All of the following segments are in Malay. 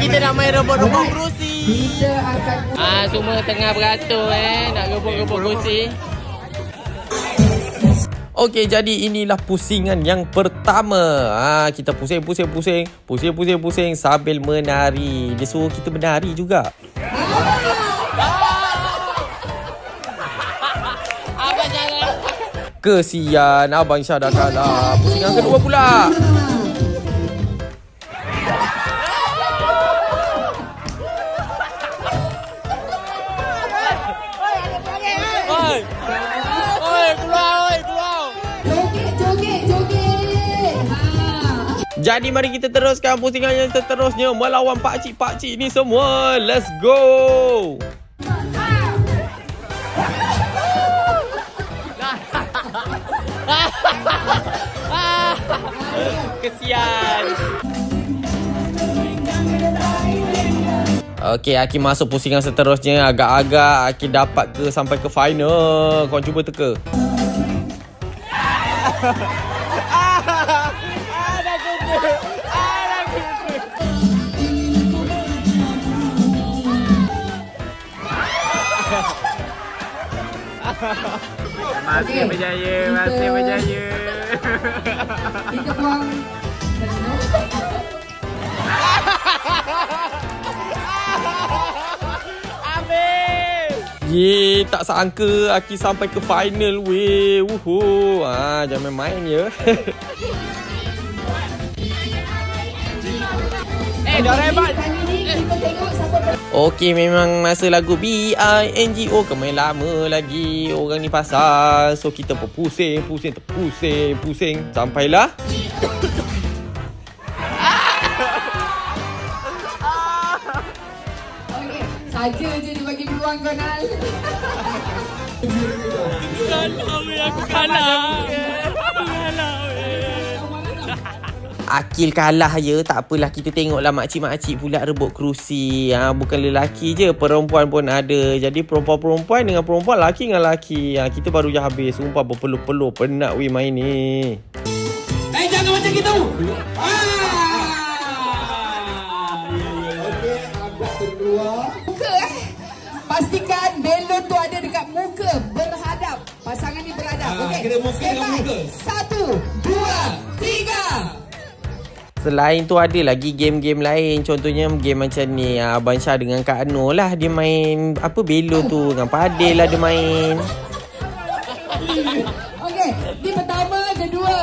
kita nak main rebut-rebut kerusi. Kita akan semua tengah beratur nak rebut-rebut kerusi. Okey, jadi inilah pusingan yang pertama. Kita pusing sambil menari. Dia suruh kita menari juga. Abang jangan. Kesian, Abang Syah dah kalah. Pusingan kedua pula. Jadi mari kita teruskan pusingan yang seterusnya melawan pakcik-pakcik ni semua. Let's go. Kesian. Okey, Aki masuk pusingan seterusnya. Agak-agak Aki dapat ke sampai ke final. Kau cuba teka. Masih berjaya, masih berjaya. Kita buang. Ye, tak sangka Aki sampai ke final weh. Jangan main ya. Doraemon. Okey, memang masa lagu BINGO kemain lama lagi orang ni pasal. So kita pun pusing sampailah Okey, saja je dia bagi peluang kau Nal. Kalah weh, aku kalah. Akil kalah je. Tak apalah, kita tengoklah makcik-makcik pula rebut kerusi. Bukan lelaki je, perempuan pun ada. Jadi perempuan-perempuan dengan perempuan, laki dengan laki. Kita baru je habis. Sumpah berpeluh-peluh. Penat weh main ni. Jangan macam gitu. Okey, agak kedua. Muka pastikan belon tu ada dekat muka. Berhadap. Pasangan ni berhadap. Okey. Kena muka dengan muka. 1, 2, 3. Selain tu ada lagi game-game lain. Contohnya game macam ni. Abang Syah dengan Kak Noh lah. Dia main belo tu. Dengan Padil lah dia main. Okey, ni pertama, kedua.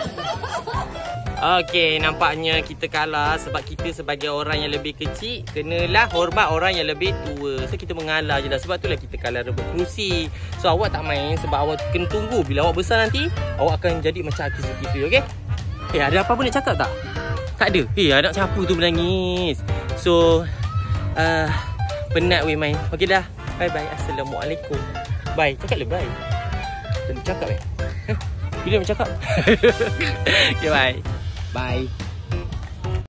Okey, nampaknya kita kalah sebab kita sebagai orang yang lebih kecil kenalah hormat orang yang lebih tua. So kita mengalah je lah. Sebab itulah kita kalah rebut kerusi. So awak tak main sebab awak kena tunggu. Bila awak besar nanti, awak akan jadi macam Aki Zulkifli, okey? Ada apa-apa nak cakap tak? Tak ada. Anak siapa tu menangis. So penat weh main. Okey dah. Bye-bye. Assalamualaikum. Bye. Cakap le bye. Jangan cakap Bila nak cakap? Okay, bye. Bye.